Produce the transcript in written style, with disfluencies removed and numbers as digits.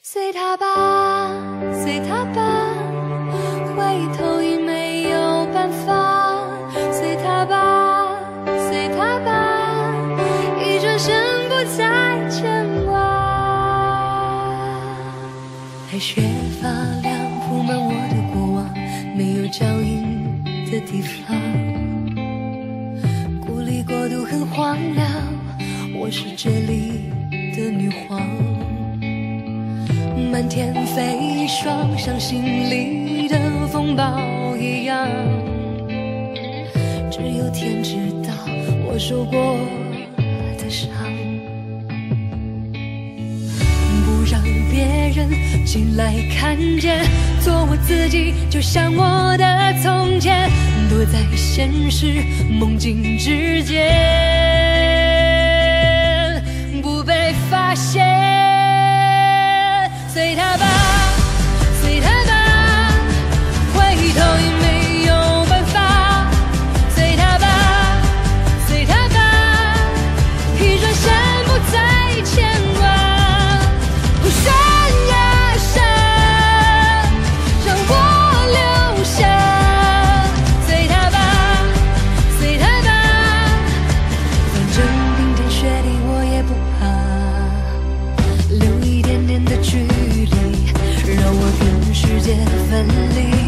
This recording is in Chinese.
随他吧，随他吧，回头已没有办法。随他吧，随他吧，一转身不再牵挂。白雪发亮铺满我的过往，没有脚印的地方。孤立国度很荒凉，我是这里的女皇。满天飞霜，像心里的风暴一样，只有天知道我受过的伤。不让别人进来看见，做我自己，就像我的从前，躲在现实梦境之间，不被发现。随他吧，随他吧，回头已没有办法。随他吧，随他吧，一转身不再牵挂。山呀山，让我留下。随他吧，随他吧，反正冰天雪地我也不怕，留一点点的距离，让我跟世界分离。